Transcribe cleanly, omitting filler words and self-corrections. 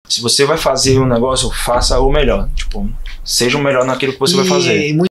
Se você vai fazer um negócio, faça o melhor. Tipo, seja o melhor naquilo que você vai fazer.